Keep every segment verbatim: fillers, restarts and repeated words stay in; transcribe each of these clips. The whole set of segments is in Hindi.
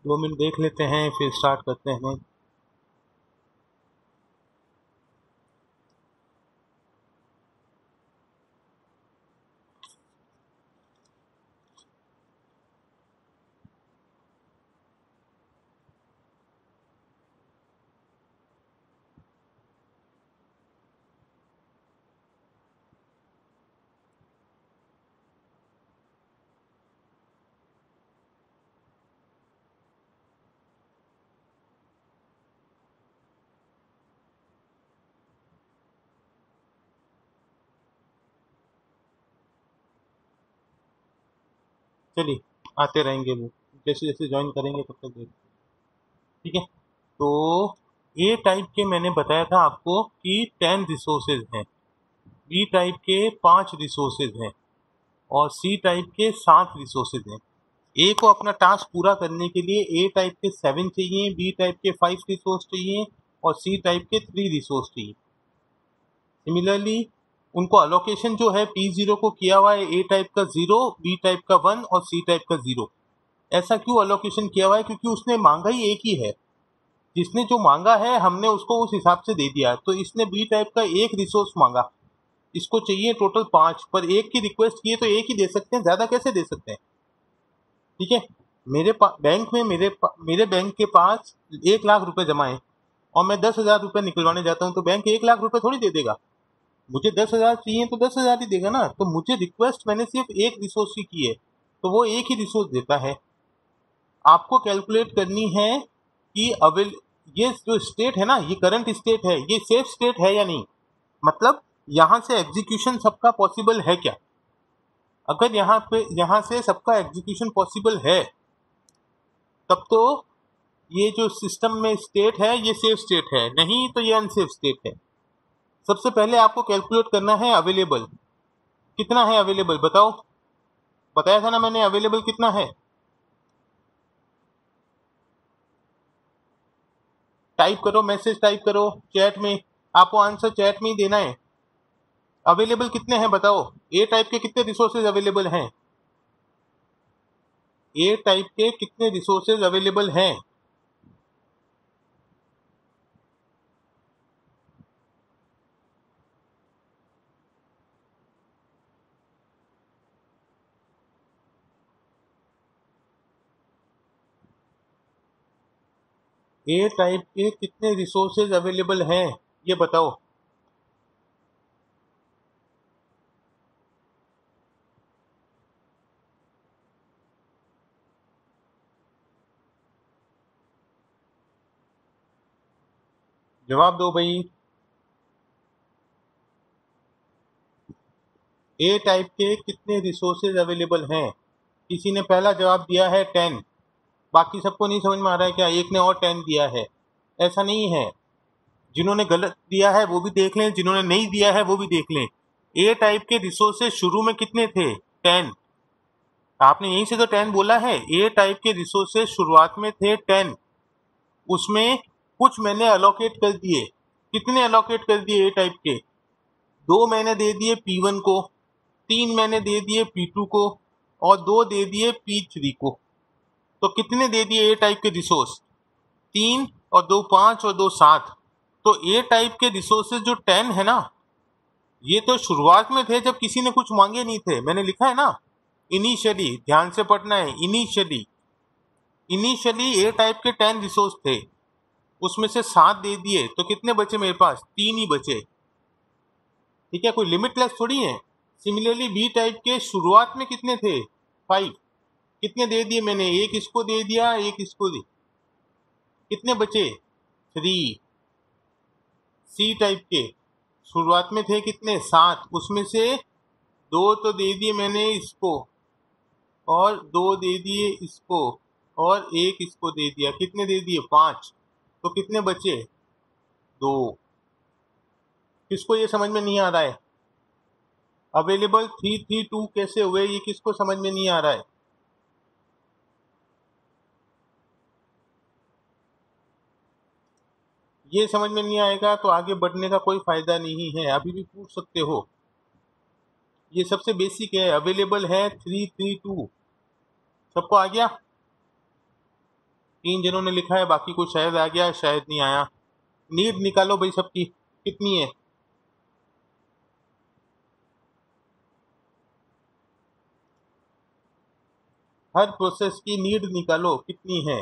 दो मिनट देख लेते हैं फिर स्टार्ट करते हैं। चलिए आते रहेंगे वो, जैसे जैसे ज्वाइन करेंगे तब तक देख, ठीक है। तो ए टाइप के मैंने बताया था आपको कि टेन रिसोर्सेज हैं, बी टाइप के पांच रिसोर्सेज हैं और सी टाइप के सात रिसोर्सेज हैं। ए को अपना टास्क पूरा करने के लिए ए टाइप के सेवन चाहिए, बी टाइप के फाइव रिसोर्स चाहिए और सी टाइप के थ्री रिसोर्स चाहिए। सिमिलरली उनको अलोकेशन जो है पी जीरो को किया हुआ है, ए टाइप का जीरो, बी टाइप का वन और सी टाइप का जीरो। ऐसा क्यों अलोकेशन किया हुआ है? क्योंकि उसने मांगा ही एक ही है, जिसने जो मांगा है हमने उसको उस हिसाब से दे दिया। तो इसने बी टाइप का एक रिसोर्स मांगा, इसको चाहिए टोटल पांच, पर एक की रिक्वेस्ट की है तो एक ही दे सकते हैं, ज्यादा कैसे दे सकते हैं, ठीक है। मेरे बैंक में मेरे मेरे बैंक के पास एक लाख रुपए जमा है और मैं दस हजार रुपये निकलवाने जाता हूँ, तो बैंक एक लाख रुपए थोड़ी दे देगा। मुझे दस हजार चाहिए तो दस हजार ही देगा ना। तो मुझे रिक्वेस्ट मैंने सिर्फ एक रिसोर्स की की है तो वो एक ही रिसोर्स देता है। आपको कैलकुलेट करनी है कि अवेल ये जो स्टेट है ना, ये करंट स्टेट है, ये सेफ स्टेट है या नहीं, मतलब यहां से एग्जीक्यूशन सबका पॉसिबल है क्या। अगर यहाँ पे यहाँ से सबका एग्जीक्यूशन पॉसिबल है तब तो ये जो सिस्टम में स्टेट है ये सेफ स्टेट है, नहीं तो ये अनसेफ स्टेट है। सबसे पहले आपको कैलकुलेट करना है अवेलेबल कितना है, अवेलेबल बताओ, बताया था ना मैंने अवेलेबल कितना है। टाइप करो, मैसेज टाइप करो चैट में, आपको आंसर चैट में ही देना है। अवेलेबल कितने हैं बताओ, ए टाइप के कितने रिसोर्सेज अवेलेबल हैं, ए टाइप के कितने रिसोर्सेज अवेलेबल हैं। ए टाइप के कितने रिसोर्सेज अवेलेबल हैं ये बताओ। जवाब दो भाई। ए टाइप के कितने रिसोर्सेज अवेलेबल हैं। किसी ने पहला जवाब दिया है टेन, बाकी सबको नहीं समझ में आ रहा है क्या, एक ने और टेन दिया है। ऐसा नहीं है, जिन्होंने गलत दिया है वो भी देख लें, जिन्होंने नहीं दिया है वो भी देख लें। ए टाइप के रिसोर्सेज शुरू में कितने थे, टेन। आपने यहीं से तो टेन बोला है। ए टाइप के रिसोर्सेज शुरुआत में थे टेन, उसमें कुछ मैंने अलोकेट कर दिए। कितने अलोकेट कर दिए ए टाइप के, दो मैंने दे दिए पी वन को, तीन मैंने दे दिए पी टू को और दो दे दिए पी थ्री को। तो कितने दे दिए ए टाइप के रिसोर्स, तीन और दो पांच और दो सात। तो ए टाइप के रिसोर्सेज जो टेन है ना, ये तो शुरुआत में थे जब किसी ने कुछ मांगे नहीं थे। मैंने लिखा है ना इनिशियली, ध्यान से पढ़ना है, इनिशियली इनिशियली ए टाइप के टेन रिसोर्स थे, उसमें से सात दे दिए तो कितने बचे मेरे पास, तीन ही बचे, ठीक है, कोई लिमिटलेस थोड़ी है। सिमिलरली बी टाइप के शुरुआत में कितने थे, फाइव, कितने दे दिए मैंने, एक इसको दे दिया, एक इसको दे, कितने बचे, थ्री। सी टाइप के शुरुआत में थे कितने, सात, उसमें से दो तो दे दिए मैंने इसको और दो दे दिए इसको और एक इसको दे दिया, कितने दे दिए, पांच। तो कितने बचे, दो। किसको ये समझ में नहीं आ रहा है, अवेलेबल थ्री थ्री टू कैसे हुए, ये किसको समझ में नहीं आ रहा है। ये समझ में नहीं आएगा तो आगे बढ़ने का कोई फायदा नहीं है, अभी भी पूछ सकते हो। ये सबसे बेसिक है, अवेलेबल है थ्री थ्री टू, सबको आ गया। तीन जनों ने लिखा है, बाकी को शायद आ गया, शायद नहीं आया। नीड निकालो भाई सबकी, कितनी है? हर प्रोसेस की नीड निकालो, कितनी है?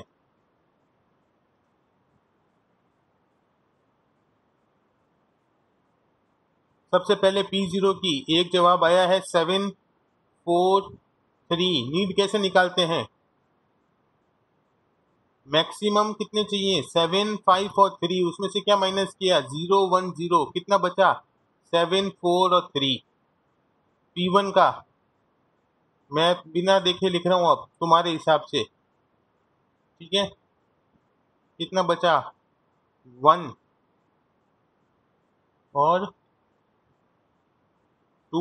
सबसे पहले पी जीरो की एक जवाब आया है सेवन फोर थ्री। नीड कैसे निकालते हैं? मैक्सिमम कितने चाहिए? सेवन फाइव और थ्री, उसमें से क्या माइनस किया? जीरो वन जीरो, कितना बचा? सेवन फोर और थ्री। पी वन का मैं बिना देखे लिख रहा हूं अब तुम्हारे हिसाब से, ठीक है? कितना बचा? वन और टू।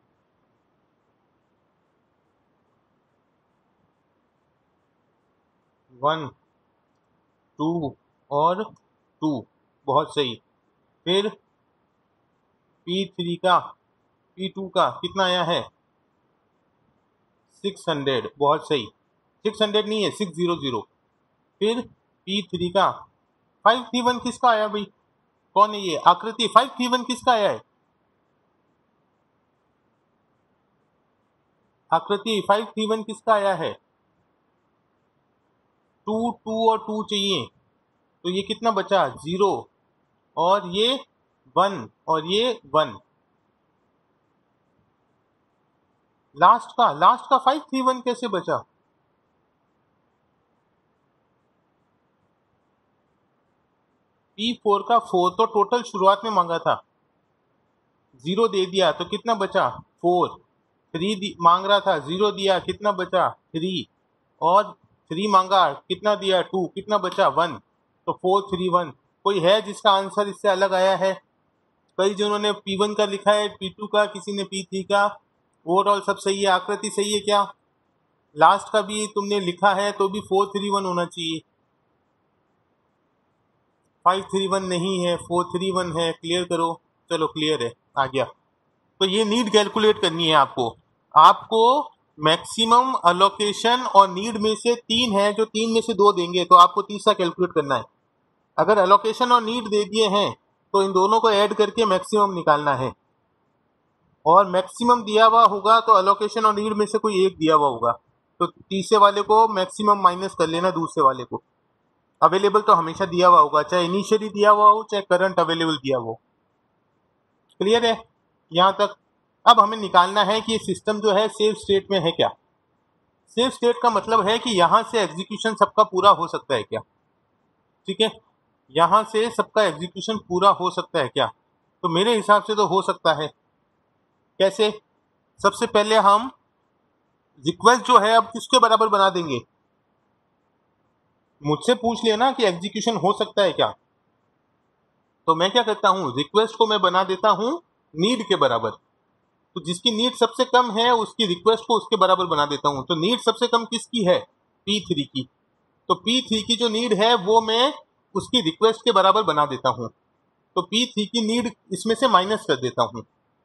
वन टू और टू, बहुत सही। फिर पी थ्री का, पी टू का कितना आया है? सिक्स हंड्रेड, बहुत सही। सिक्स हंड्रेड नहीं है, सिक्स जीरो जीरो। फिर पी थ्री का फाइव थ्री वन किसका आया भाई? कौन है ये? आकृति। फाइव थ्री वन किसका आया है? आकृति, फाइव थ्री वन किसका आया है? टू टू और टू चाहिए, तो ये कितना बचा? जीरो और ये वन और ये वन। लास्ट का, लास्ट का फाइव थ्री वन कैसे बचा? पी फोर का फोर तो टोटल शुरुआत में मांगा था, जीरो दे दिया तो कितना बचा? फोर। थ्री मांग रहा था, जीरो दिया, कितना बचा? थ्री। और थ्री मांगा, कितना दिया? टू, कितना बचा? वन। तो फोर थ्री वन। कोई है जिसका आंसर इससे अलग आया है? कई जनों ने पी वन का लिखा है, पी टू का, किसी ने पी थ्री का। ओवरऑल सब सही है। आकृति सही है क्या? लास्ट का भी तुमने लिखा है तो भी फोर थ्री वन होना चाहिए। फाइव थ्री वन नहीं है, फोर थ्री वन है। क्लियर करो। चलो क्लियर है, आ गया। तो ये नीड कैलकुलेट करनी है आपको। आपको मैक्सिमम अलोकेशन और नीड में से तीन है, जो तीन में से दो देंगे, तो आपको तीसरा कैलकुलेट करना है। अगर अलोकेशन और नीड दे दिए हैं तो इन दोनों को ऐड करके मैक्सिमम निकालना है, और मैक्सिमम दिया हुआ होगा तो अलोकेशन और नीड में से कोई एक दिया हुआ होगा, तो तीसरे वाले को मैक्सिमम माइनस कर लेना दूसरे वाले को। अवेलेबल तो हमेशा दिया हुआ होगा, चाहे इनिशियली दिया हुआ हो चाहे करंट अवेलेबल दिया हुआ हो। क्लियर है यहाँ तक? अब हमें निकालना है कि ये सिस्टम जो है सेफ स्टेट में है क्या। सेफ स्टेट का मतलब है कि यहाँ से एग्जीक्यूशन सबका पूरा हो सकता है क्या, ठीक है? यहाँ से सबका एग्जीक्यूशन पूरा हो सकता है क्या? तो मेरे हिसाब से तो हो सकता है। कैसे? सबसे पहले हम रिक्वेस्ट जो है अब किसके बराबर बना देंगे? मुझसे पूछ लिया ना कि एग्जीक्यूशन हो सकता है क्या, तो मैं क्या करता हूँ, रिक्वेस्ट को मैं बना देता हूँ नीड के बराबर। तो जिसकी नीड सबसे कम है उसकी रिक्वेस्ट को उसके बराबर बना देता हूँ। तो नीड सबसे कम किसकी है? पी थ्री की। तो पी थ्री की जो नीड है वो मैं उसकी रिक्वेस्ट के बराबर बना देता हूँ। तो पी थ्री की नीड इसमें से माइनस कर देता हूँ।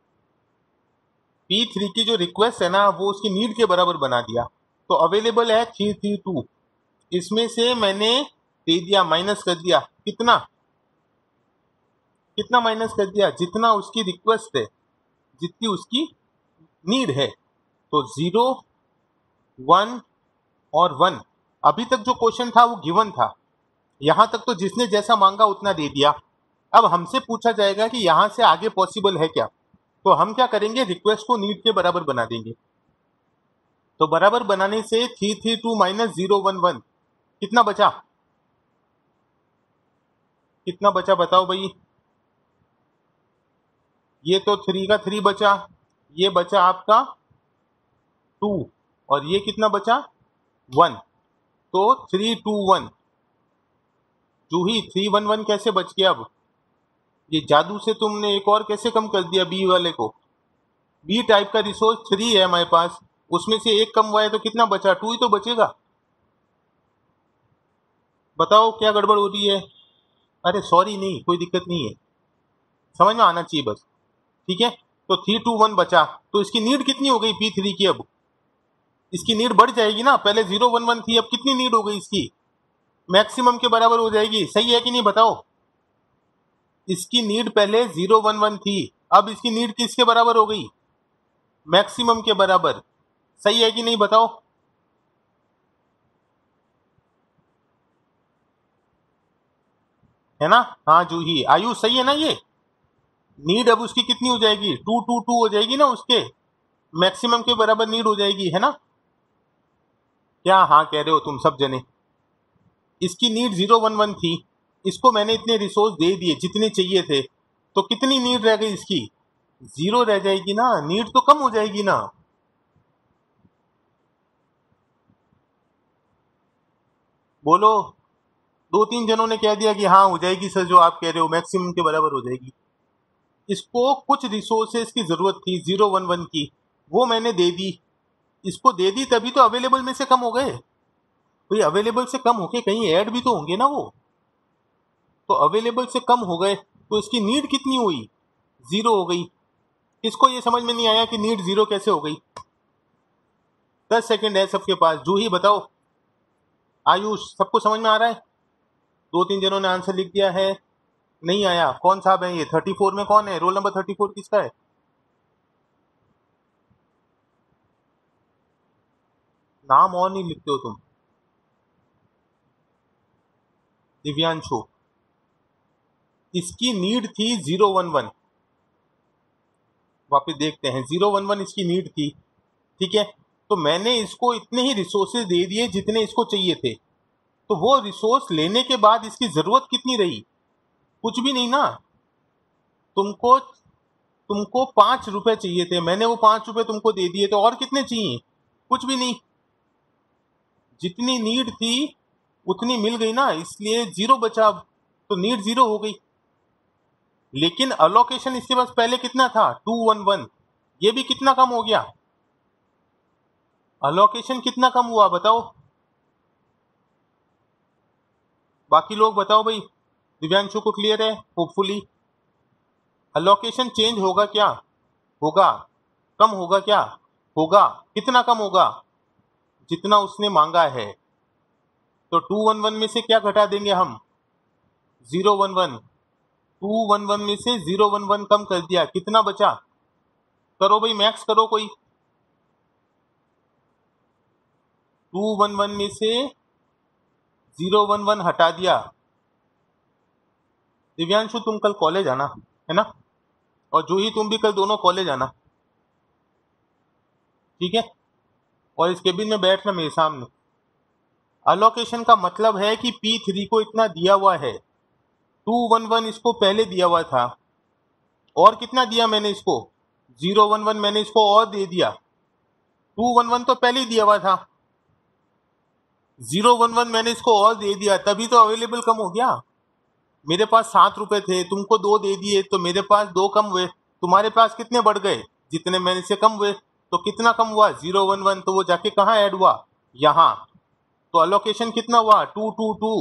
पी थ्री की जो रिक्वेस्ट है ना वो उसकी नीड के बराबर बना दिया। तो अवेलेबल है थ्री थ्री टू, इसमें से मैंने दे दिया, माइनस कर दिया। कितना कितना माइनस कर दिया? जितना उसकी रिक्वेस्ट है, जितनी उसकी नीड है। तो जीरो वन और वन। अभी तक जो क्वेश्चन था वो गिवन था, यहां तक तो जिसने जैसा मांगा उतना दे दिया। अब हमसे पूछा जाएगा कि यहां से आगे पॉसिबल है क्या, तो हम क्या करेंगे, रिक्वेस्ट को नीड के बराबर बना देंगे। तो बराबर बनाने से three three two minus zero one one, कितना बचा? कितना बचा बताओ भाई? ये तो थ्री का थ्री बचा, ये बचा आपका टू, और ये कितना बचा? वन। तो three two one. Juhi, three one one कैसे बच गया? अब ये जादू से तुमने एक और कैसे कम कर दिया बी वाले को? बी टाइप का रिसोर्स थ्री है हमारे पास, उसमें से एक कम हुआ है तो कितना बचा? टू ही तो बचेगा। बताओ क्या गड़बड़ हो रही है? अरे सॉरी नहीं, कोई दिक्कत नहीं है, समझ में आना चाहिए बस, ठीक है? तो थ्री टू वन बचा, तो इसकी नीड कितनी हो गई पी थ्री की? अब इसकी नीड बढ़ जाएगी ना, पहले जीरो वन वन थी, अब कितनी नीड हो गई इसकी? मैक्सिमम के बराबर हो जाएगी, सही है कि नहीं बताओ। इसकी नीड पहले जीरो वन वन थी, अब इसकी नीड किसके बराबर हो गई, मैक्सिमम के बराबर, सही है कि नहीं बताओ। है ना, हाँ जूही, आयुष सही है ना, ये नीड अब उसकी कितनी हो जाएगी, टू टू टू हो जाएगी ना, उसके मैक्सिमम के बराबर नीड हो जाएगी, है ना। क्या हाँ कह रहे हो तुम सब जने। इसकी नीड जीरो वन वन थी, इसको मैंने इतने रिसोर्स दे दिए जितने चाहिए थे, तो कितनी नीड रह गई इसकी, जीरो रह जाएगी ना, नीड तो कम हो जाएगी ना। बोलो, दो तीन जनों ने कह दिया कि हाँ हो जाएगी सर, जो आप कह रहे हो मैक्सिमम के बराबर हो जाएगी। इसको कुछ रिसोर्सेज की जरूरत थी जीरो वन वन की, वो मैंने दे दी, इसको दे दी तभी तो अवेलेबल में से कम हो गए। भाई अवेलेबल से कम होके कहीं ऐड भी तो होंगे ना वो, तो अवेलेबल से कम हो गए तो इसकी नीड कितनी हुई, जीरो हो गई। इसको ये समझ में नहीं आया कि नीड जीरो कैसे हो गई। दस सेकंड है सबके पास, जूही बताओ, आयुष सबको समझ में आ रहा है। दो तीन जनों ने आंसर लिख दिया है, नहीं आया, कौन साहब है ये, थर्टी फोर में कौन है, रोल नंबर थर्टी फोर किसका है, नाम और नहीं लिखते हो तुम, दिव्यांशु। इसकी नीड थी जीरो वन वन, वापस देखते हैं, जीरो वन वन इसकी नीड थी, ठीक है। तो मैंने इसको इतने ही रिसोर्सेज दे दिए जितने इसको चाहिए थे, तो वो रिसोर्स लेने के बाद इसकी जरूरत कितनी रही, कुछ भी नहीं ना। तुमको तुमको पांच रुपए चाहिए थे, मैंने वो पांच रुपए तुमको दे दिए, तो और कितने चाहिए, कुछ भी नहीं, जितनी नीड थी उतनी मिल गई ना, इसलिए जीरो बचा, तो नीड जीरो हो गई। लेकिन अलोकेशन इसके पास पहले कितना था, टू वन वन, ये भी कितना कम हो गया, अलोकेशन कितना कम हुआ बताओ, बाकी लोग बताओ भाई। दिव्यांशु को क्लियर है होपफुली। अलोकेशन चेंज होगा क्या, होगा, कम होगा क्या, होगा, कितना कम होगा, जितना उसने मांगा है। तो टू वन वन में से क्या घटा देंगे हम, zero one one, two one one में से जीरो वन वन कम कर दिया, कितना बचा, करो भाई मैक्स करो कोई, टू वन वन में से जीरो वन वन हटा दिया। दिव्यांशु तुम कल कॉलेज आना, है ना, और जूही तुम भी कल दोनों कॉलेज आना, ठीक है, और इस केबिन में बैठना मेरे सामने। अलोकेशन का मतलब है कि पी थ्री को इतना दिया हुआ है, टू वन वन इसको पहले दिया हुआ था, और कितना दिया मैंने इसको, जीरो वन वन मैंने इसको और दे दिया, टू वन वन तो पहले ही दिया हुआ था, जीरो वन वन मैंने इसको और दे दिया, तभी तो अवेलेबल कम हो गया। मेरे पास सात रुपए थे, तुमको दो दे दिए, तो मेरे पास दो कम हुए, तुम्हारे पास कितने बढ़ गए, जितने मैंने से कम हुए, तो कितना कम हुआ, जीरो वन वन, तो वो जाके कहाँ ऐड हुआ, यहाँ, तो अलोकेशन कितना हुआ, टू टू टू।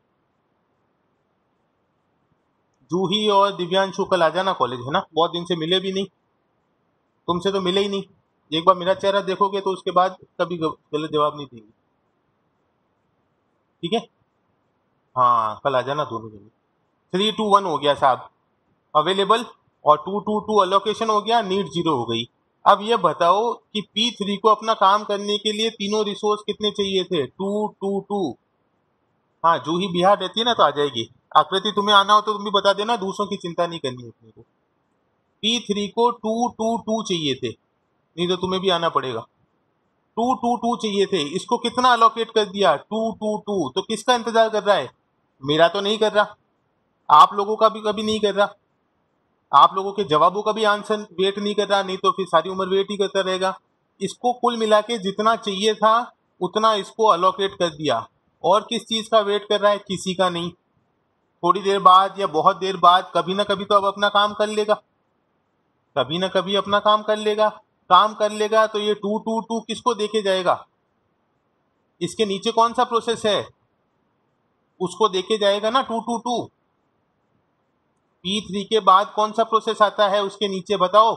जूही और दिव्यांशु कल आ जाना कॉलेज, है ना, बहुत दिन से मिले भी नहीं, तुमसे तो मिले ही नहीं, एक बार मेरा चेहरा देखोगे तो उसके बाद कभी गलत जवाब नहीं देंगे, ठीक है। हाँ कल आ जाना दोनों जने। थ्री टू वन हो गया साहब अवेलेबल, और टू टू टू अलोकेशन हो गया, नीड जीरो हो गई। अब ये बताओ कि पी थ्री को अपना काम करने के लिए तीनों रिसोर्स कितने चाहिए थे, टू टू टू। हाँ जूही बिहार रहती है ना, तो आ जाएगी। आकृति तुम्हें आना हो तो तुम भी बता देना, दूसरों की चिंता नहीं करनी है अपने को। पी थ्री को टू टू टू चाहिए थे, नहीं तो तुम्हें भी आना पड़ेगा। टू टू टू चाहिए थे, इसको कितना अलोकेट कर दिया, टू टू टू। तो किसका इंतजार कर रहा है, मेरा तो नहीं कर रहा, आप लोगों का भी कभी नहीं कर रहा, आप लोगों के जवाबों का भी आंसर वेट नहीं कर रहा, नहीं तो फिर सारी उम्र वेट ही करता रहेगा। इसको कुल मिला के जितना चाहिए था उतना इसको अलोकेट कर दिया, और किस चीज का वेट कर रहा है, किसी का नहीं। थोड़ी देर बाद या बहुत देर बाद कभी ना कभी तो अब अपना काम कर लेगा, कभी ना कभी अपना काम कर लेगा, काम कर लेगा तो ये टू टू टू किसको देके जाएगा, इसके नीचे कौन सा प्रोसेस है उसको देके जाएगा ना, two two two. P three के बाद कौन सा प्रोसेस आता है उसके नीचे, बताओ।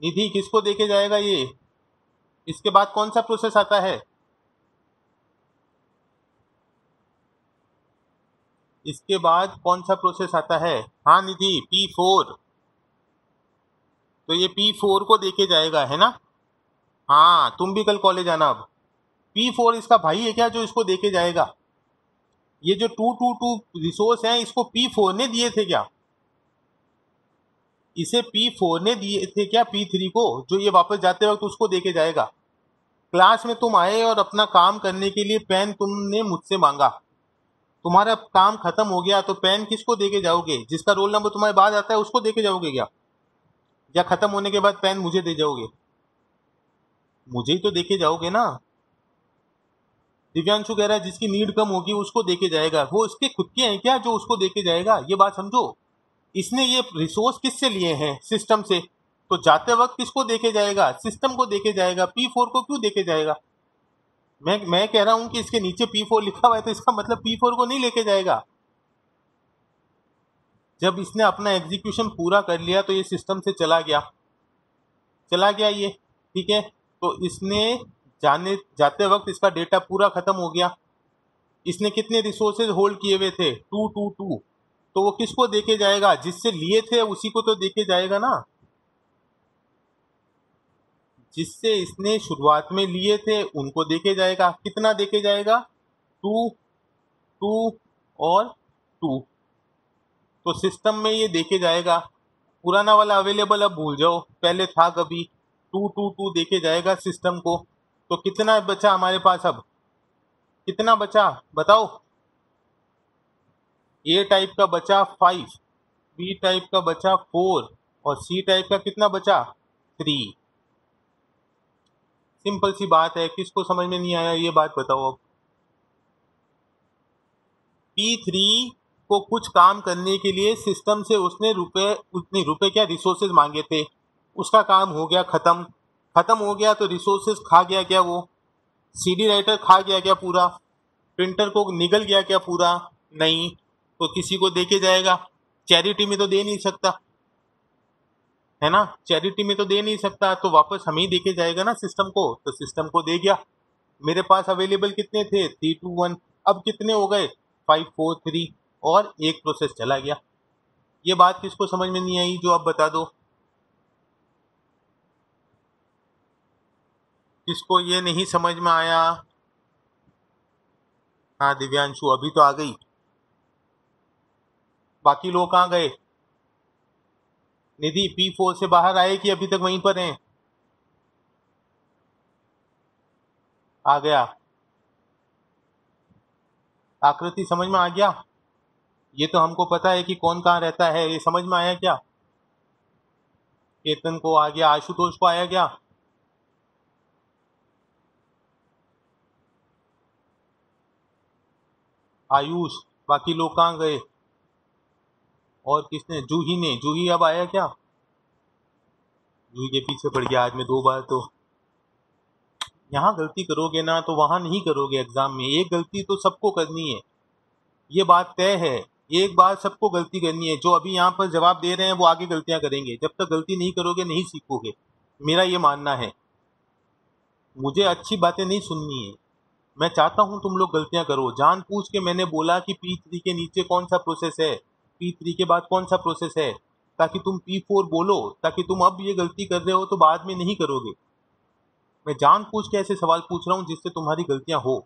निधि किसको देके जाएगा ये? इसके बाद कौन सा प्रोसेस आता है? इसके बाद कौन सा प्रोसेस आता है? हाँ निधि, पी फोर। तो ये पी फोर को देके जाएगा, है ना? हाँ, तुम भी कल कॉलेज आना। अब पी फोर इसका भाई है क्या जो इसको देके जाएगा? ये जो टू टू टू रिसोर्स हैं इसको पी फोर ने दिए थे क्या? इसे पी फोर ने दिए थे क्या पी थ्री को, जो ये वापस जाते वक्त उसको देके जाएगा? क्लास में तुम आए और अपना काम करने के लिए पेन तुमने मुझसे मांगा, तुम्हारा काम खत्म हो गया, तो पेन किसको देके जाओगे? जिसका रोल नंबर तुम्हारे बाद आता है उसको देके जाओगे क्या? या खत्म होने के बाद पेन मुझे दे जाओगे? मुझे ही तो देके जाओगे ना। दिव्यांशु कह रहा है जिसकी नीड कम होगी उसको देके जाएगा। वो इसके खुद के हैं क्या जो उसको देके जाएगा? ये बात समझो। इसने ये रिसोर्स किससे लिए हैं? सिस्टम से। तो जाते वक्त किसको देके जाएगा? सिस्टम को देके जाएगा। पी फोर को क्यों देके जाएगा? मैं मैं कह रहा हूं कि इसके नीचे पी फोर लिखा हुआ है तो इसका मतलब पी फोर को नहीं लेके जाएगा। जब इसने अपना एग्जीक्यूशन पूरा कर लिया तो ये सिस्टम से चला गया चला गया ये, ठीक है। तो इसने जाने जाते वक्त इसका डेटा पूरा खत्म हो गया। इसने कितने रिसोर्सेज होल्ड किए हुए थे? Two two two. तो वो किसको देके जाएगा? जिससे लिए थे उसी को तो देके जाएगा ना। जिससे इसने शुरुआत में लिए थे उनको देके जाएगा। कितना देके जाएगा? टू, टू और टू। तो सिस्टम में ये देके जाएगा। पुराना वाला अवेलेबल अब भूल जाओ, पहले था कभी। टू टू टू देके जाएगा सिस्टम को। तो कितना बचा हमारे पास? अब कितना बचा बताओ? ए टाइप का बचा फाइव, बी टाइप का बचा फोर और सी टाइप का कितना बचा? थ्री। सिंपल सी बात है। किसको समझ में नहीं आया ये बात बताओ अब। पी थ्री को कुछ काम करने के लिए सिस्टम से उसने रुपए उतने रुपए क्या रिसोर्सेज मांगे थे, उसका काम हो गया खत्म। खत्म हो गया तो रिसोर्सेज खा गया क्या? वो सीडी राइटर खा गया क्या पूरा? प्रिंटर को निगल गया क्या पूरा? नहीं। तो किसी को देके जाएगा। चैरिटी में तो दे नहीं सकता, है ना। चैरिटी में तो दे नहीं सकता, तो वापस हम ही देके जाएगा ना सिस्टम को। तो सिस्टम को दे गया। मेरे पास अवेलेबल कितने थे? Three two one. अब कितने हो गए? Five four three. और एक प्रोसेस चला गया। ये बात किसको समझ में नहीं आई जो आप बता दो। किसको ये नहीं समझ में आया? हाँ दिव्यांशु अभी तो आ गई। बाकी लोग कहाँ गए? निधि पी फोर से बाहर आए कि अभी तक वहीं पर हैं? आ गया। आकृति समझ में आ गया? ये तो हमको पता है कि कौन कहाँ रहता है, ये समझ में आया क्या? केतन को आ गया, आशुतोष को आया क्या? आयुष, बाकी लोग कहाँ गए? और किसने? जूही ने। जूही अब आया क्या? जूही के पीछे पड़ गया आज में दो बार। तो यहाँ गलती करोगे ना तो वहां नहीं करोगे एग्जाम में। एक गलती तो सबको करनी है, ये बात तय है। एक बार सबको गलती करनी है। जो अभी यहाँ पर जवाब दे रहे हैं वो आगे गलतियां करेंगे। जब तक गलती नहीं करोगे नहीं सीखोगे, मेरा ये मानना है। मुझे अच्छी बातें नहीं सुननी है। मैं चाहता हूं तुम लोग गलतियां करो। जान पूछ के मैंने बोला कि पी थ्री के नीचे कौन सा प्रोसेस है, पी थ्री के बाद कौन सा प्रोसेस है, ताकि तुम पी फोर बोलो, ताकि तुम अब ये गलती कर रहे हो तो बाद में नहीं करोगे। मैं जान पूछ के ऐसे सवाल पूछ रहा हूँ जिससे तुम्हारी गलतियां हो।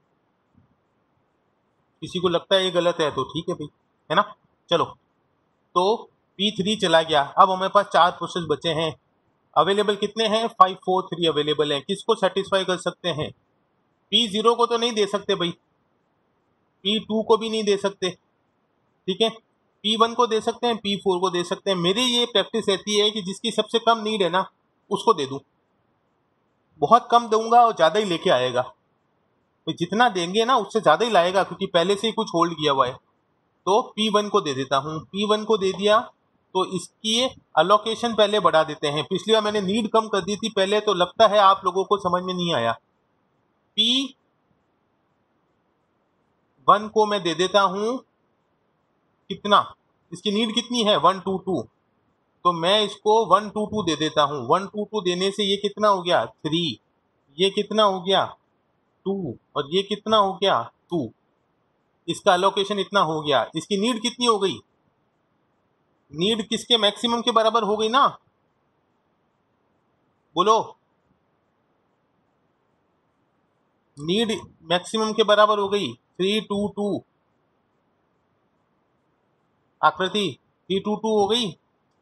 किसी को लगता है ये गलत है तो ठीक है भाई, है ना। चलो, तो पी थ्री चला गया। अब हमारे पास चार प्रोसेस बचे हैं। अवेलेबल कितने हैं? फाइव फोर थ्री अवेलेबल हैं। किसको सेटिस्फाई कर सकते हैं? पी जीरो को तो नहीं दे सकते भाई, पी टू को भी नहीं दे सकते, ठीक है। पी वन को दे सकते हैं, पी फोर को दे सकते हैं। मेरी ये प्रैक्टिस रहती है कि जिसकी सबसे कम नीड है ना उसको दे दूं। बहुत कम दूंगा और ज्यादा ही लेके आएगा। तो जितना देंगे ना उससे ज्यादा ही लाएगा, क्योंकि पहले से ही कुछ होल्ड किया हुआ है। तो पी वन को दे देता हूँ। पी वन को दे दिया तो इसकी अलोकेशन पहले बढ़ा देते हैं। पिछली बार मैंने नीड कम कर दी थी पहले, तो लगता है आप लोगों को समझ में नहीं आया। पी वन को मैं दे देता हूं कितना? इसकी नीड कितनी है? One two two. तो मैं इसको वन टू टू दे देता हूँ। वन टू टू देने से ये कितना हो गया थ्री, ये कितना हो गया टू, और ये कितना हो गया टू। इसका अलोकेशन इतना हो गया। इसकी नीड कितनी हो गई? नीड किसके मैक्सिमम के बराबर हो गई ना, बोलो। नीड मैक्सिमम के बराबर हो गई। थ्री टू टू आकृति, थ्री टू टू हो गई।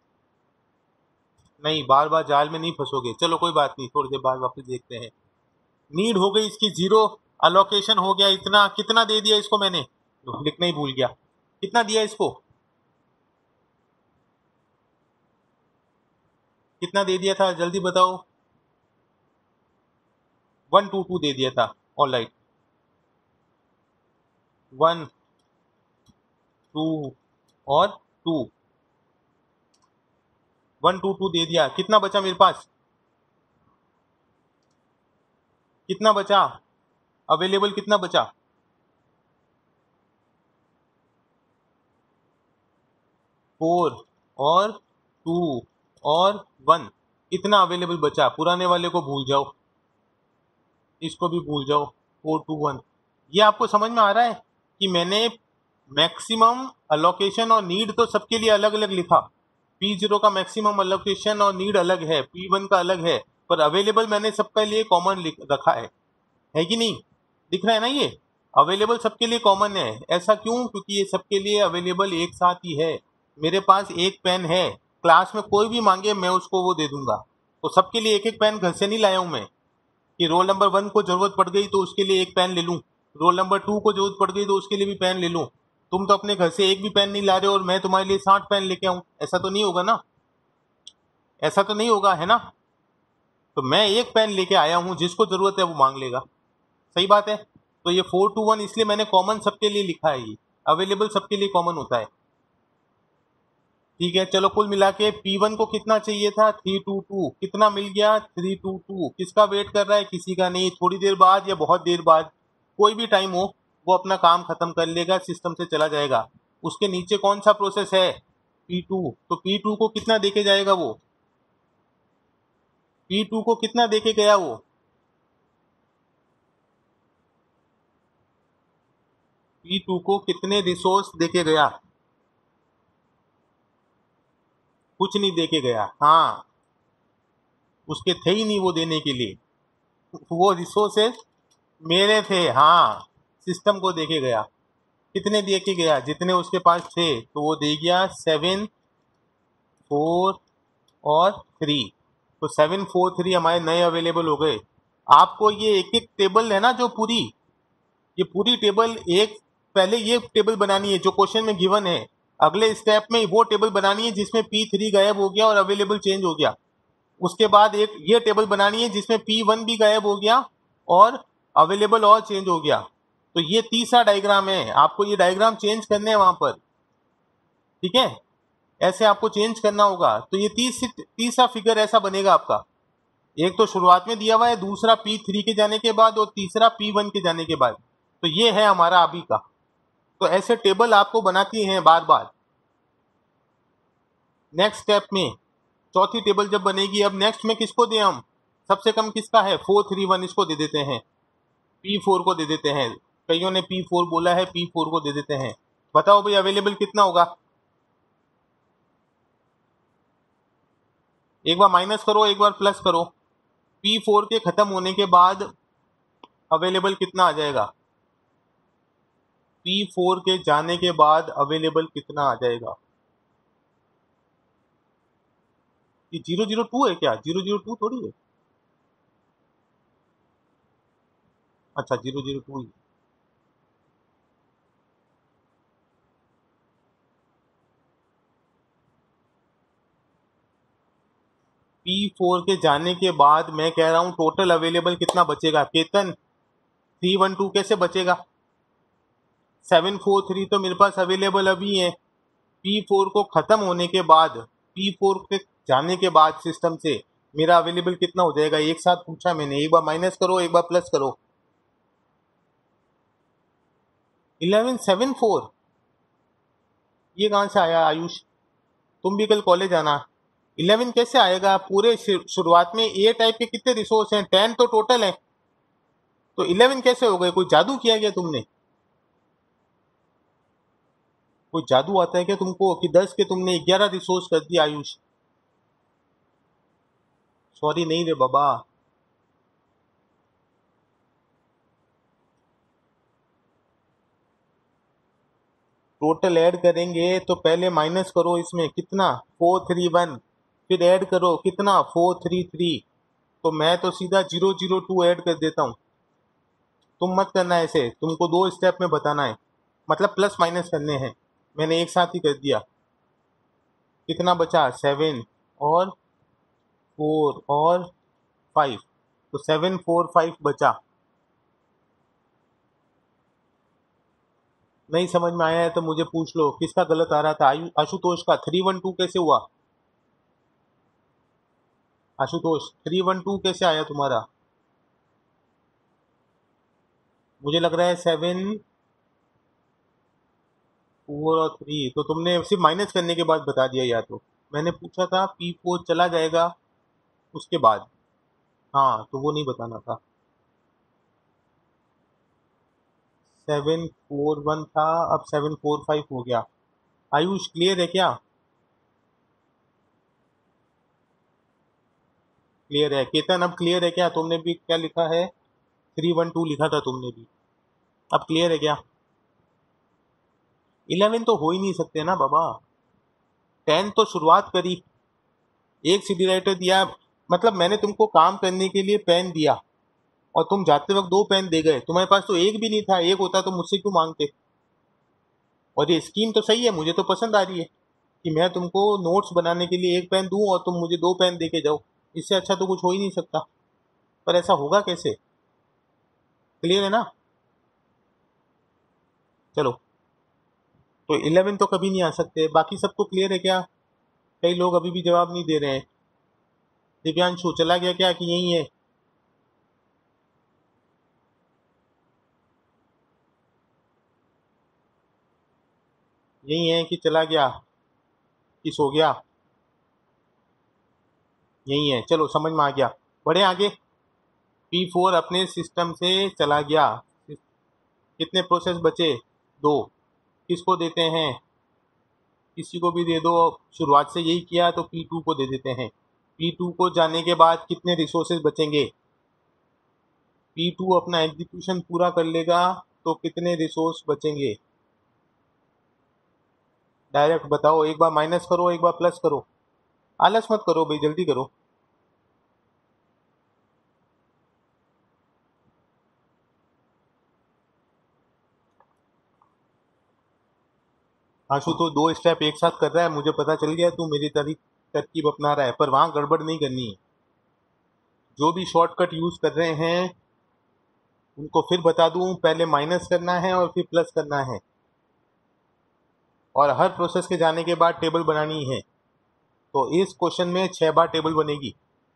नहीं, बार बार जाल में नहीं फंसोगे। चलो कोई बात नहीं, थोड़ी देर बाद वापस देखते हैं। नीड हो गई इसकी जीरो, अलोकेशन हो गया इतना। कितना दे दिया इसको मैंने, लिखना ही भूल गया। कितना दिया इसको, कितना दे दिया था, जल्दी बताओ। वन टू टू दे दिया था। ऑल राइट, वन टू और टू, वन टू टू दे दिया। कितना बचा मेरे पास, कितना बचा अवेलेबल, कितना बचा? फोर और टू और वन, इतना अवेलेबल बचा। पुराने वाले को भूल जाओ, इसको भी भूल जाओ। Four two one. ये आपको समझ में आ रहा है कि मैंने मैक्सिमम अलोकेशन और नीड तो सबके लिए अलग अलग लिखा। पी जीरो का मैक्सिमम अलोकेशन और नीड अलग है, पी वन का अलग है, पर अवेलेबल मैंने सबके लिए कॉमन रखा है है कि नहीं? दिख रहा है ना, ये अवेलेबल सबके लिए कॉमन है। ऐसा क्यों? क्योंकि ये सबके लिए अवेलेबल एक साथ ही है। मेरे पास एक पेन है, क्लास में कोई भी मांगे मैं उसको वो दे दूंगा। तो सबके लिए एक एक पेन घर से नहीं लाया हूं मैं कि रोल नंबर वन को जरूरत पड़ गई तो उसके लिए एक पेन ले लूं, रोल नंबर टू को जरूरत पड़ गई तो उसके लिए भी पेन ले लूं। तुम तो अपने घर से एक भी पेन नहीं ला रहे हो और मैं तुम्हारे लिए साठ पेन लेके आऊं, ऐसा तो नहीं होगा ना, ऐसा तो नहीं होगा, है ना? तो मैं एक पेन लेके आया हूं, जिसको जरूरत है वो मांग लेगा। सही बात है। तो ये फोर टू वन इसलिए मैंने कॉमन सबके लिए लिखा है, ये अवेलेबल सबके लिए कॉमन होता है। ठीक है, चलो कुल मिला के पी वन को कितना चाहिए था, थ्री टू टू, कितना मिल गया, थ्री टू टू। किसका वेट कर रहा है? किसी का नहीं। थोड़ी देर बाद या बहुत देर बाद, कोई भी टाइम हो, वो अपना काम खत्म कर लेगा, सिस्टम से चला जाएगा। उसके नीचे कौन सा प्रोसेस है, पी टू। तो पी टू को कितना देके जाएगा वो, पी टू को कितना देके गया वो, पी टू को कितने रिसोर्स देके गया? कुछ नहीं देके गया। हाँ, उसके थे ही नहीं वो देने के लिए, वो रिसोर्सेज मेरे थे। हाँ, सिस्टम को देके गया। कितने दे के गया? जितने उसके पास थे। तो वो दे गया सेवन फोर और थ्री। तो सेवन फोर थ्री हमारे नए अवेलेबल हो गए। आपको ये एक एक टेबल है ना, जो पूरी ये पूरी टेबल, एक पहले ये टेबल बनानी है जो क्वेश्चन में गिवन है। अगले स्टेप में वो टेबल बनानी है जिसमें पी थ्री गायब हो गया और अवेलेबल चेंज हो गया। उसके बाद एक ये टेबल बनानी है जिसमें पी वन भी गायब हो गया और अवेलेबल और चेंज हो गया। तो ये तीसरा डायग्राम है, आपको ये डायग्राम चेंज करने हैं वहां पर। ठीक है, ऐसे आपको चेंज करना होगा। तो ये तीस तीसरा फिगर ऐसा बनेगा आपका। एक तो शुरुआत में दिया हुआ है, दूसरा पी थ्री के जाने के बाद, और तीसरा पी वन के जाने के बाद। तो ये है हमारा अभी का। तो ऐसे टेबल आपको बनाती हैं बार बार। नेक्स्ट स्टेप में चौथी टेबल जब बनेगी, अब नेक्स्ट में किसको दें हम? सबसे कम किसका है, फोर थ्री वन, इसको दे देते हैं, पी फोर को दे देते हैं। कईयों ने पी फोर बोला है, पी फोर को दे देते हैं। बताओ भाई अवेलेबल कितना होगा, एक बार माइनस करो, एक बार प्लस करो। पी फोर के खत्म होने के बाद अवेलेबल कितना आ जाएगा? पी फोर के जाने के बाद अवेलेबल कितना आ जाएगा? ये जीरो जीरो टू है क्या? जीरो जीरो टू थोड़ी है। अच्छा, जीरो जीरो टू ही। पी फोर के जाने के बाद मैं कह रहा हूं टोटल अवेलेबल कितना बचेगा? केतन, थ्री वन टू कैसे बचेगा? सेवन फोर थ्री तो मेरे पास अवेलेबल अभी है। पी फोर को खत्म होने के बाद, पी फोर के जाने के बाद सिस्टम से मेरा अवेलेबल कितना हो जाएगा? एक साथ पूछा मैंने, एक बार माइनस करो, एक बार प्लस करो। इलेवन सेवन फोर, ये कहां से आया आयुष? तुम भी कल कॉलेज आना। इलेवन कैसे आएगा? पूरे शु- शुरुआत में ए टाइप के कितने रिसोर्स हैं? टेन तो टोटल है, तो इलेवन कैसे हो गए? कोई जादू किया गया तुमने? कोई जादू आता है क्या तुमको कि दस के तुमने ग्यारह रिसोर्स कर दिया आयुष? सॉरी नहीं रे बाबा। टोटल ऐड करेंगे तो पहले माइनस करो, इसमें कितना? Four three one. फिर ऐड करो कितना? Four three three. तो मैं तो सीधा जीरो जीरो टू ऐड कर देता हूँ। तुम मत करना ऐसे, तुमको दो स्टेप में बताना है, मतलब प्लस माइनस करने हैं। मैंने एक साथ ही कर दिया। कितना बचा? सेवन और फोर और फाइव, तो सेवन फोर फाइव बचा। नहीं समझ में आया है तो मुझे पूछ लो किसका गलत आ रहा था? आयु आशुतोष का। थ्री वन टू कैसे हुआ? आशुतोष थ्री वन टू कैसे आया तुम्हारा? मुझे लग रहा है सेवन फोर और थ्री, तो तुमने सिर्फ माइनस करने के बाद बता दिया। या तो मैंने पूछा था पी फोर चला जाएगा उसके बाद, हाँ तो वो नहीं बताना था। सेवन फोर वन था, अब सेवन फोर फाइव हो गया। आयुष क्लियर है क्या? क्लियर है। केतन अब क्लियर है क्या? तुमने भी क्या लिखा है? थ्री वन टू लिखा था तुमने भी। अब क्लियर है क्या? इलेवन तो हो ही नहीं सकते ना बाबा। टेन तो शुरुआत करी, एक सीडी राइटर दिया, मतलब मैंने तुमको काम करने के लिए पेन दिया और तुम जाते वक्त दो पेन दे गए। तुम्हारे पास तो एक भी नहीं था, एक होता तो मुझसे क्यों मांगते? और ये स्कीम तो सही है, मुझे तो पसंद आ रही है कि मैं तुमको नोट्स बनाने के लिए एक पेन दूं और तुम मुझे दो पेन दे के जाओ। इससे अच्छा तो कुछ हो ही नहीं सकता। पर ऐसा होगा कैसे? क्लियर है ना? चलो, तो इलेवन तो कभी नहीं आ सकते। बाकी सबको क्लियर है क्या? कई लोग अभी भी जवाब नहीं दे रहे हैं। दिव्यांशु चला गया क्या कि यही है? यही है कि चला गया कि सो गया? यही है, चलो समझ में आ गया। बढ़े आगे। पी फोर अपने सिस्टम से चला गया। कितने प्रोसेस बचे? दो। किसको देते हैं? किसी को भी दे दो। शुरुआत से यही किया तो पी टू को दे देते हैं। पी टू को जाने के बाद कितने रिसोर्सेज बचेंगे? पी टू अपना एग्जीक्यूशन पूरा कर लेगा तो कितने रिसोर्स बचेंगे? डायरेक्ट बताओ, एक बार माइनस करो एक बार प्लस करो। आलस मत करो भाई, जल्दी करो। आशु तो दो स्टेप एक साथ कर रहा है, मुझे पता चल गया। तू मेरी तरी तरकीब अपना रहा है, पर वहां गड़बड़ नहीं करनी है। जो भी शॉर्टकट यूज कर रहे हैं उनको फिर बता दूं, पहले माइनस करना है और फिर प्लस करना है, और हर प्रोसेस के जाने के बाद टेबल बनानी है। तो इस क्वेश्चन में छह बार टेबल बनेगी।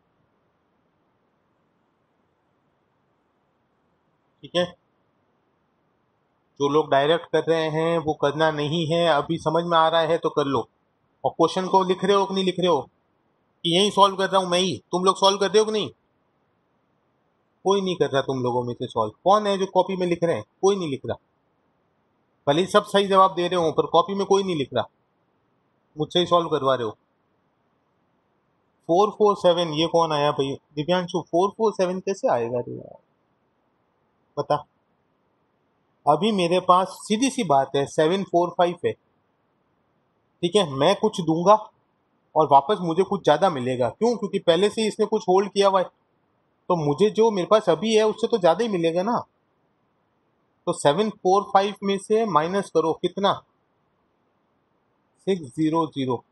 ठीक है? जो लोग डायरेक्ट कर रहे हैं वो करना नहीं है, अभी समझ में आ रहा है तो कर लो। और क्वेश्चन को लिख रहे हो कि नहीं लिख रहे हो? कि यही सॉल्व कर रहा हूं मैं ही, तुम लोग सॉल्व कर रहे हो कि नहीं? कोई नहीं कर रहा तुम लोगों में से सॉल्व। कौन है जो कॉपी में लिख रहे हैं? कोई नहीं लिख रहा। भले ही सब सही जवाब दे रहे हो पर कॉपी में कोई नहीं लिख रहा। मुझसे ही सॉल्व करवा रहे हो। फोर फोर सेवन, ये कौन आया भाई? दिव्यांशु फोर फोर सेवन कैसे आएगा रे यार? बता। अभी मेरे पास सीधी सी बात है, सेवन फोर फाइव है। ठीक है, मैं कुछ दूंगा और वापस मुझे कुछ ज्यादा मिलेगा। क्यों? क्योंकि पहले से ही इसने कुछ होल्ड किया हुआ है, तो मुझे जो मेरे पास अभी है उससे तो ज्यादा ही मिलेगा ना। तो सेवन फोर फाइव में से माइनस करो कितना? Six zero zero.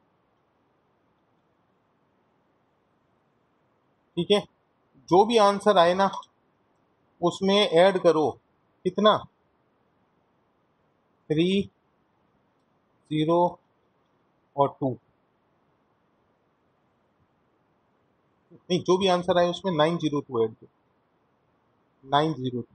ठीक है, जो भी आंसर आए ना उसमें ऐड करो कितना? थ्री जीरो, और टू। नहीं, जो भी आंसर आए उसमें नाइन जीरो टू ऐड करो। Nine zero two.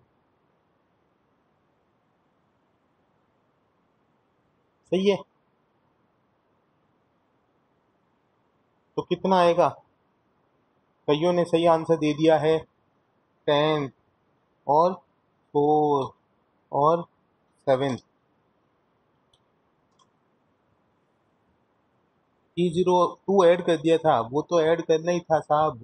सही है? तो कितना आएगा? कईयों ने सही आंसर दे दिया है, टेन और फोर और seven. Three zero two add कर दिया था, वो तो ऐड करना ही था साहब।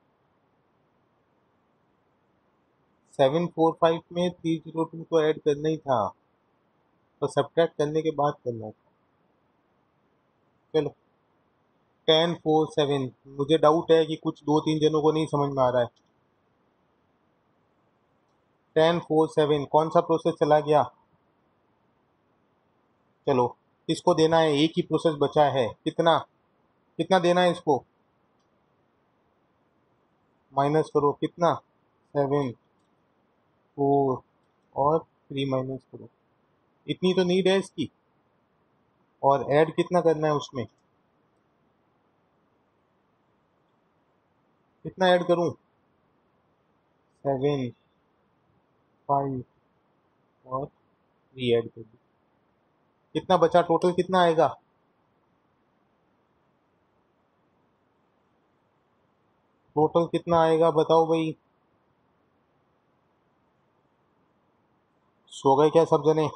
सेवन फोर फाइव में थ्री जीरो टू तो ऐड करना ही था, तो सब्ट्रैक्ट करने के बाद करना था। चलो, टेन फोर सेवन। मुझे डाउट है कि कुछ दो तीन जनों को नहीं समझ में आ रहा है। टेन फोर सेवन कौन सा प्रोसेस चला गया? चलो, किसको देना है? एक ही प्रोसेस बचा है, कितना कितना देना है इसको? माइनस करो, कितना? सेवन फोर और थ्री माइनस करो, इतनी तो नीड है इसकी। और ऐड कितना करना है उसमें? कितना ऐड करूं? सेवन फाइव और थ्री ऐड कर दी, कितना बचा? टोटल कितना आएगा? टोटल कितना आएगा बताओ भाई? सो गए क्या सब जने?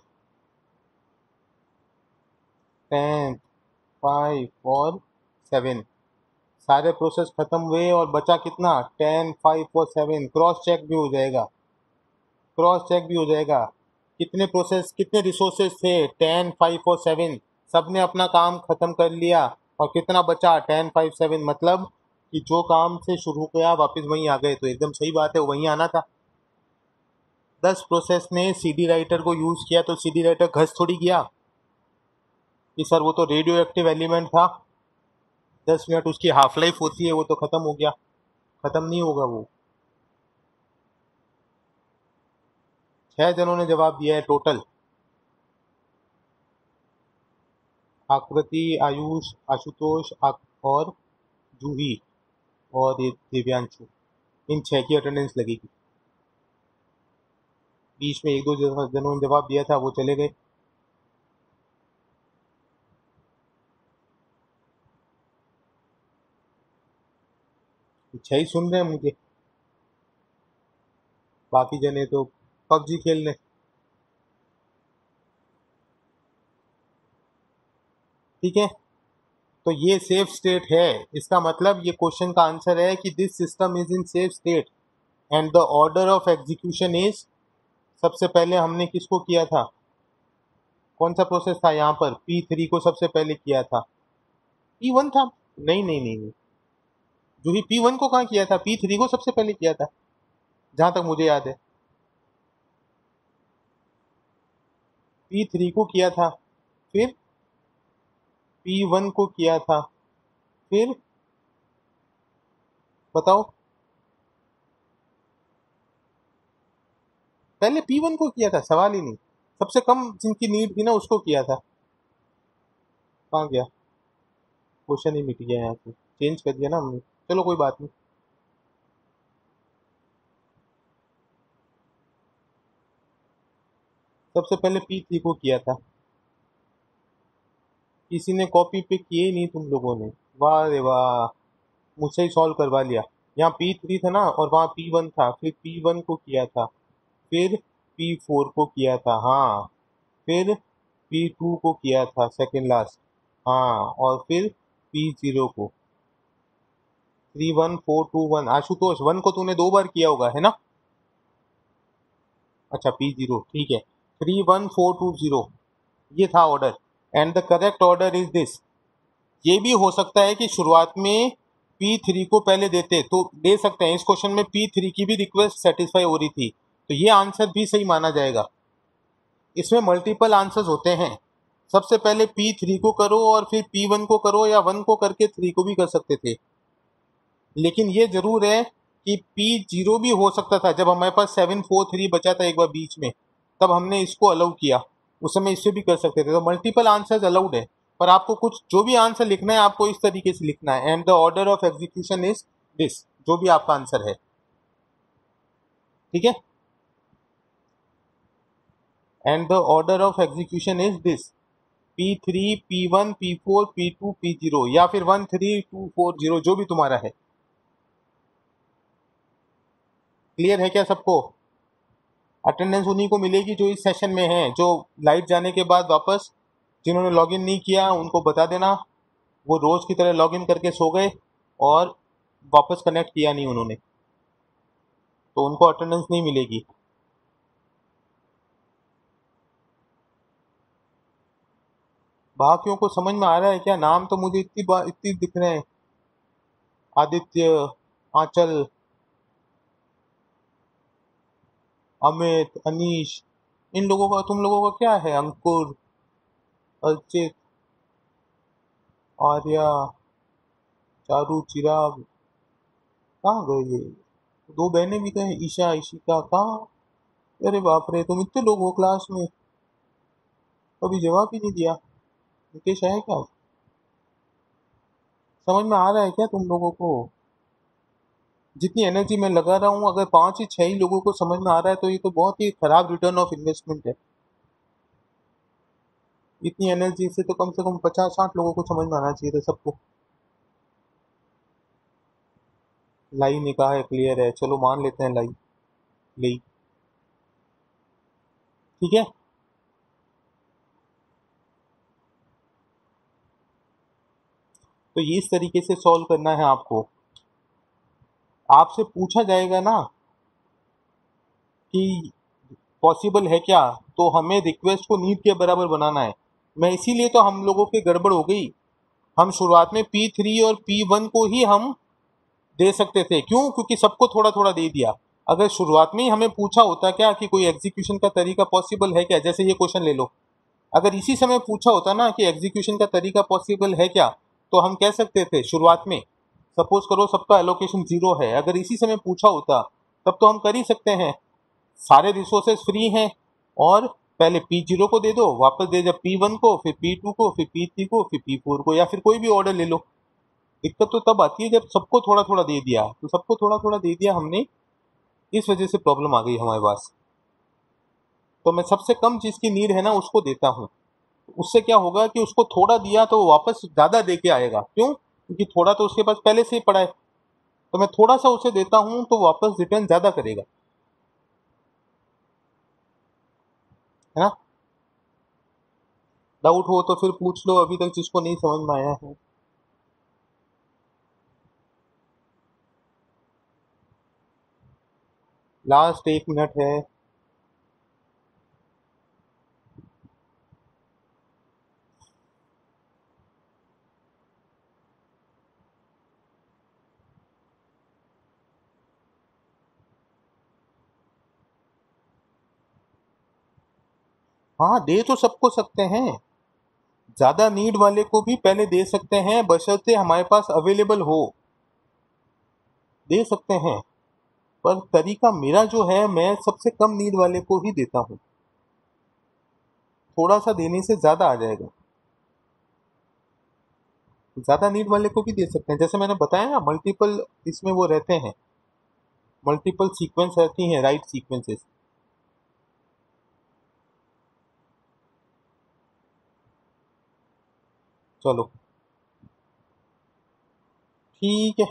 टेन फाइव और सेवन, सारे प्रोसेस खत्म हुए और बचा कितना? टेन फाइव और सेवन। क्रॉस चेक भी हो जाएगा, क्रॉस चेक भी हो जाएगा। कितने प्रोसेस, कितने रिसोर्सेज थे? टेन फाइव और सेवन। सबने अपना काम खत्म कर लिया और कितना बचा? Ten five seven. मतलब कि जो काम से शुरू किया वापस वहीं आ गए, तो एकदम सही बात है, वहीं आना था। दस प्रोसेस ने सीडी राइटर को यूज किया तो सीडी राइटर घस थोड़ी गया कि सर वो तो रेडियो एक्टिव एलिमेंट था, दस मिनट उसकी हाफ लाइफ होती है, वो तो खत्म हो गया। खत्म नहीं होगा वो। छह जनों ने जवाब दिया है टोटल। आकृति, आयुष, आशुतोष और जूही और ये दिव्यांशु, इन छह की अटेंडेंस लगेगी। बीच में एक दो जनों ने जवाब दिया था, वो चले गए। छह ही सुन रहे हैं मुझे, बाकी जने तो पबजी खेल रहे। ठीक है, तो ये सेफ स्टेट है। इसका मतलब ये क्वेश्चन का आंसर है कि this system is in safe state and the order of execution is, सबसे पहले हमने किसको किया था? कौन सा प्रोसेस था यहाँ पर? पी थ्री को सबसे पहले किया था। पी वन था? नहीं नहीं नहीं नहीं, जो ही पी वन को कहाँ किया था? पी थ्री को सबसे पहले किया था, जहां तक मुझे याद है। पी थ्री को किया था, फिर पी वन को किया था, फिर बताओ। पहले पी वन को किया था, सवाल ही नहीं। सबसे कम जिनकी नीड थी ना उसको किया था। कहाँ गया? क्वेश्चन ही मिट गया, यहाँ से चेंज कर दिया ना हमने। चलो कोई बात नहीं। सबसे पहले पी थ्री को किया था, किसी ने कॉपी पे किए ही नहीं तुम लोगों ने। वाह रे वाह, मुझसे ही सॉल्व करवा लिया। यहाँ पी थ्री था ना और वहाँ पी वन था, फिर पी वन को किया था, फिर पी फोर को किया था, हाँ, फिर पी टू को किया था सेकंड लास्ट, हाँ, और फिर पी जीरो को। Three one four two one. Ashutosh, one को तूने दो बार किया होगा है ना? अच्छा, पी जीरो, ठीक है। Three one four two zero, ये था order, and the correct order is this. ये भी हो सकता है कि शुरुआत में पी थ्री को पहले देते, तो दे सकते हैं। इस क्वेश्चन में पी थ्री की भी रिक्वेस्ट सेटिस्फाई हो रही थी, तो ये आंसर भी सही माना जाएगा। इसमें मल्टीपल आंसर्स होते हैं, सबसे पहले पी थ्री को करो और फिर पी वन को करो, या वन को करके थ्री को भी कर सकते थे। लेकिन ये जरूर है कि पी जीरो भी हो सकता था। जब हमारे पास सेवन फोर थ्री बचा था एक बार बीच में, तब हमने इसको अलाउ किया, उस समय इससे भी कर सकते थे। तो मल्टीपल आंसर्स अलाउड है, पर आपको कुछ जो भी आंसर लिखना है आपको इस तरीके से लिखना है, and the order of execution is this, जो भी आपका आंसर है। ठीक है, and the order of execution is this. P three, P one, P four, P two, P zero, या फिर one three two four zero, जो भी तुम्हारा है। क्लियर है क्या सबको? अटेंडेंस उन्हीं को मिलेगी जो इस सेशन में है, जो लाइट जाने के बाद वापस, जिन्होंने लॉगिन नहीं किया उनको बता देना, वो रोज की तरह लॉगिन करके सो गए और वापस कनेक्ट किया नहीं उन्होंने, तो उनको अटेंडेंस नहीं मिलेगी। बाकियों को समझ में आ रहा है क्या? नाम तो मुझे इतनी बार इतनी दिख रहे हैं, आदित्य, आंचल, अमित, अनीश, इन लोगों का, तुम लोगों का क्या है? अंकुर, अर्चित, आर्या, चारू, चिराग, कहाँ गए ये? दो बहनें भी गए, ईशा, ईशिका, कहाँ? अरे बाप रे, तुम इतने लोग हो क्लास में, कभी जवाब ही नहीं दिया। मुकेश है क्या? समझ में आ रहा है क्या तुम लोगों को? जितनी एनर्जी मैं लगा रहा हूँ, अगर पांच ही छह ही लोगों को समझ में आ रहा है तो ये तो बहुत ही खराब रिटर्न ऑफ इन्वेस्टमेंट है। इतनी एनर्जी से तो कम से कम पचास साठ लोगों को समझ में आना चाहिए था सबको। लाई ने कहा है क्लियर है, चलो मान लेते हैं लाई ली, ठीक है। तो ये इस तरीके से सॉल्व करना है आपको। आपसे पूछा जाएगा ना कि पॉसिबल है क्या, तो हमें रिक्वेस्ट को नीड के बराबर बनाना है। मैं इसीलिए तो हम लोगों की गड़बड़ हो गई। हम शुरुआत में पी थ्री और पी वन को ही हम दे सकते थे, क्यों? क्योंकि सबको थोड़ा थोड़ा दे दिया। अगर शुरुआत में ही हमें पूछा होता क्या कि कोई एग्जीक्यूशन का तरीका पॉसिबल है क्या, जैसे ये क्वेश्चन ले लो, अगर इसी समय पूछा होता ना कि एग्जीक्यूशन का तरीका पॉसिबल है क्या, तो हम कह सकते थे शुरुआत में, सपोज करो सबका एलोकेशन जीरो है, अगर इसी समय पूछा होता तब तो हम कर ही सकते हैं, सारे रिसोर्सेज फ्री हैं, और पहले पी जीरो को दे दो, वापस दे जब पी वन को, फिर पी टू को, फिर पी थ्री को, फिर पी फोर को, या फिर कोई भी ऑर्डर ले लो। दिक्कत तो तब आती है जब सबको थोड़ा थोड़ा दे दिया, तो सबको थोड़ा थोड़ा दे दिया हमने, इस वजह से प्रॉब्लम आ गई हमारे पास। तो मैं सबसे कम चीज की नीड है ना उसको देता हूँ, उससे क्या होगा कि उसको थोड़ा दिया तो वापस ज्यादा दे के आएगा, क्यों? क्योंकि थोड़ा तो उसके पास पहले से ही पड़ा है, तो मैं थोड़ा सा उसे देता हूँ तो वापस रिटर्न ज्यादा करेगा, है ना। डाउट हो तो फिर पूछ लो, अभी तक जिसको नहीं समझ में आया है। लास्ट एक मिनट है। हाँ, दे तो सबको सकते हैं, ज्यादा नीड वाले को भी पहले दे सकते हैं, बशर्ते हमारे पास अवेलेबल हो, दे सकते हैं। पर तरीका मेरा जो है, मैं सबसे कम नीड वाले को ही देता हूँ, थोड़ा सा देने से ज्यादा आ जाएगा। ज्यादा नीड वाले को भी दे सकते हैं, जैसे मैंने बताया ना, मल्टीपल इसमें वो रहते हैं, मल्टीपल सीक्वेंस रहती हैं, राइट सीक्वेंसेस। चलो ठीक है,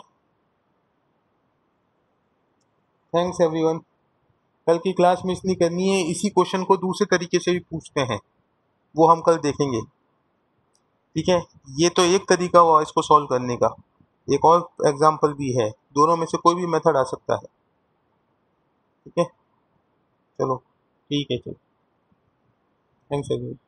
थैंक्स एवरीवन। कल की क्लास मिस नहीं करनी है, इसी क्वेश्चन को दूसरे तरीके से भी पूछते हैं, वो हम कल देखेंगे, ठीक है। ये तो एक तरीका हुआ इसको सॉल्व करने का, एक और एग्जाम्पल भी है, दोनों में से कोई भी मेथड आ सकता है, ठीक है। चलो ठीक है, चलो, थैंक्स एवरीवन।